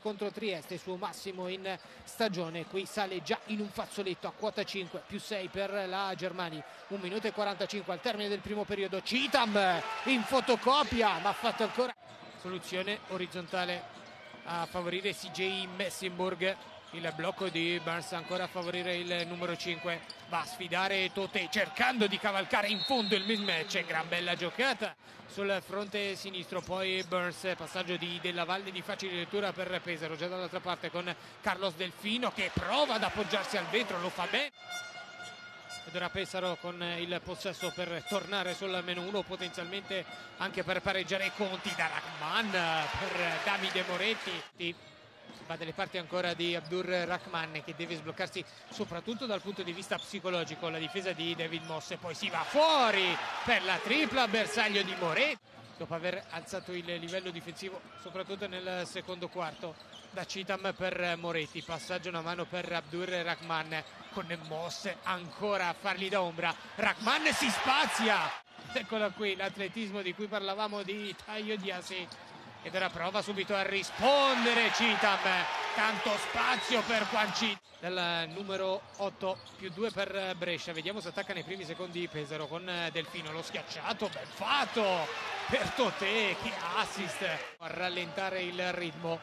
contro Trieste, suo massimo in stagione. Qui sale già in un fazzoletto a quota 5 più 6 per la Germania. 1 minuto e 45 al termine del primo periodo. Citam in fotocopia, ma ha fatto ancora soluzione orizzontale a favorire CJ Messenburg. Il blocco di Burns ancora a favorire il numero 5, va a sfidare Toté cercando di cavalcare in fondo il mismatch. Gran bella giocata sul fronte sinistro, poi Burns, passaggio di Della Valle di facile lettura per Pesaro, già dall'altra parte con Carlos Delfino che prova ad appoggiarsi al vetro, lo fa bene. Ed ora Pesaro con il possesso per tornare sul -1, potenzialmente anche per pareggiare i conti da Rahman per Davide Moretti. Va dalle parti ancora di Abdur Rahman che deve sbloccarsi soprattutto dal punto di vista psicologico. La difesa di David Moss, poi si va fuori per la tripla, bersaglio di Moretti dopo aver alzato il livello difensivo soprattutto nel secondo quarto. Da Citam per Moretti, passaggio una mano per Abdur Rahman con Moss ancora a fargli da ombra. Rahman si spazia, eccola qui l'atletismo di cui parlavamo di Taio Diasi. Ed ora prova subito a rispondere Citam, tanto spazio per Quancit dal numero 8 più 2 per Brescia. Vediamo se attacca nei primi secondi Pesaro con Delfino, lo schiacciato, ben fatto per Toté, che assist a rallentare il ritmo.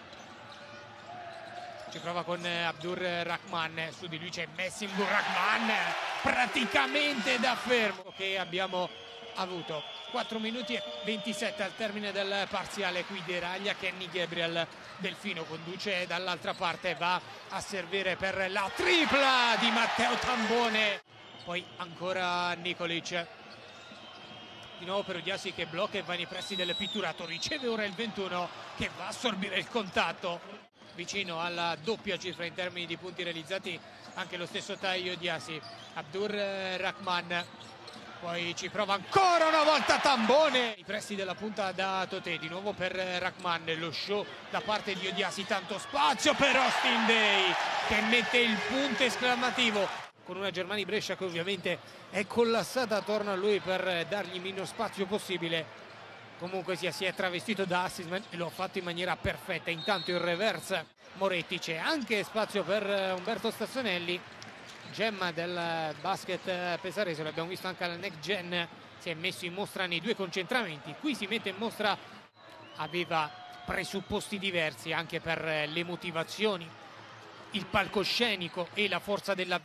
Ci prova con Abdur Rahman, su di lui c'è Messenburg. Rahman praticamente da fermo che abbiamo avuto. 4 minuti e 27 al termine del parziale. Qui deraglia Kenny Gabriel, Delfino conduce dall'altra parte, va a servire per la tripla di Matteo Tambone, poi ancora Nikolic, di nuovo per Udiasi che blocca e va nei pressi del pitturato. Riceve ora il 21 che va a assorbire il contatto, vicino alla doppia cifra in termini di punti realizzati anche lo stesso Taio Diasi. Abdur Rahman, poi ci prova ancora una volta Tambone, i pressi della punta da Toté, di nuovo per Rahman, lo show da parte di Odiasi, tanto spazio per Austin Day che mette il punto esclamativo, con una Germania Brescia che ovviamente è collassata attorno a lui per dargli meno spazio possibile. Comunque sia, si è travestito da assist e lo ha fatto in maniera perfetta. Intanto il reverse Moretti, c'è anche spazio per Umberto Stazzonelli, gemma del basket pesarese, l'abbiamo visto anche alla Next Gen, si è messo in mostra nei due concentramenti. Qui si mette in mostra, aveva presupposti diversi anche per le motivazioni, il palcoscenico e la forza della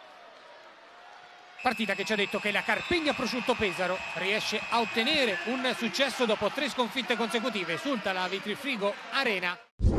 partita che ci ha detto che la Carpegna Prosciutto Pesaro riesce a ottenere un successo dopo 3 sconfitte consecutive. Esulta la Vitrifrigo Arena.